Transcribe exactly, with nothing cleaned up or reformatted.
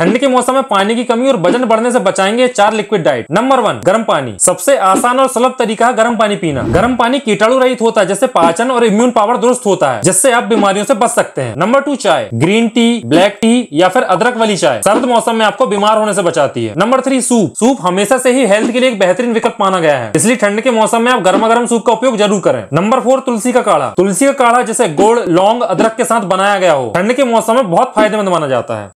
ठंड के मौसम में पानी की कमी और वजन बढ़ने से बचाएंगे चार लिक्विड डाइट। नंबर वन, गर्म पानी। सबसे आसान और सुलभ तरीका है गर्म पानी पीना। गर्म पानी कीटाणु रहित होता है, जिससे पाचन और इम्यून पावर दुरुस्त होता है, जिससे आप बीमारियों से बच सकते हैं। नंबर टू, चाय। ग्रीन टी, ब्लैक टी या फिर अदरक वाली चाय सर्द मौसम में आपको बीमार होने से बचाती है। Number three, soup. सूप हमेशा से ही हेल्थ के लिए एक बेहतरीन विकल्प माना गया है, इसलिए ठंड के मौसम में आप गर्मा गर्म सूप का उपयोग जरूर करें। नंबर फोर, तुलसी का काढ़ा। तुलसी का काढ़ा जिसे गुड़, लौंग, अदरक के साथ बनाया गया हो, ठंड के मौसम में बहुत फायदेमंद माना जाता है।